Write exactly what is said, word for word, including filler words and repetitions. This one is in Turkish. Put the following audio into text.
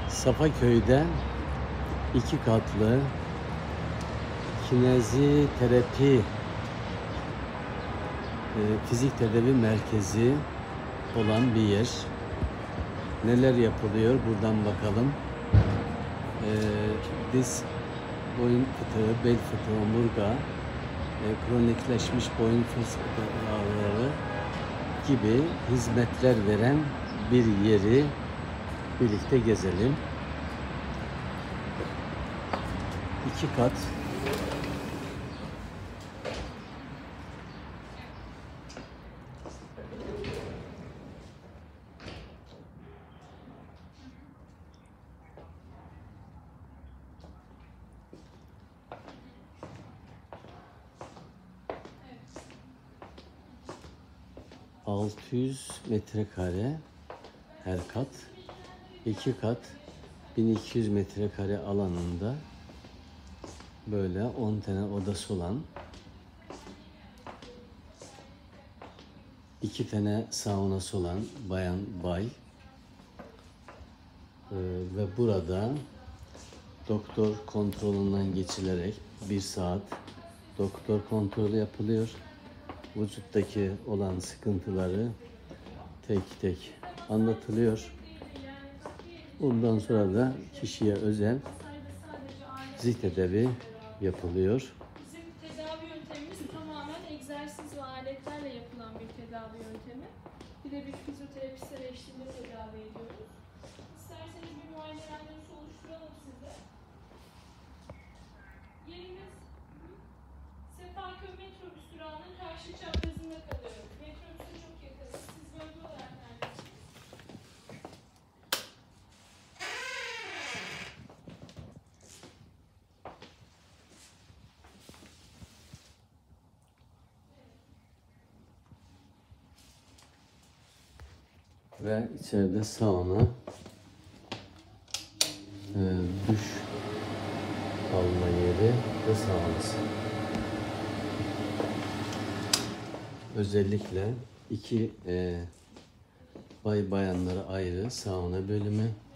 Safaköy'de iki katlı kineziterapi e, fizik tedavi merkezi olan bir yer. Neler yapılıyor buradan bakalım. E, diz, boyun fıtığı, bel fıtığı, omurga, e, kronikleşmiş boyun fıtığı ağrıları gibi hizmetler veren bir yeri birlikte gezelim. İki kat. altı yüz metrekare her kat, iki kat bin iki yüz metrekare alanında böyle on tane odası olan, iki tane saunası olan bayan bay ee, ve burada doktor kontrolünden geçilerek bir saat doktor kontrolü yapılıyor. Vücuttaki olan sıkıntıları tek tek anlatılıyor. Ondan sonra da kişiye özel fizik tedavi yapılıyor. Bizim tedavi yöntemimiz tamamen egzersiz ve aletlerle yapılan bir tedavi yöntemi. Bir de bir fizyoterapistler eşliğinde tedavi ediyoruz. İsterseniz bir muayene randevusu oluşturalım size. Yerimiz Sefaköy metrobüs durağının karşı çaprazında kalıyor. Metrobüse çok yakınız. Siz bölge olarak neredesiniz? Ve içeride sauna, e, duş alma yeri ve saunası. Özellikle iki e, bay bayanlara ayrı sauna bölümü,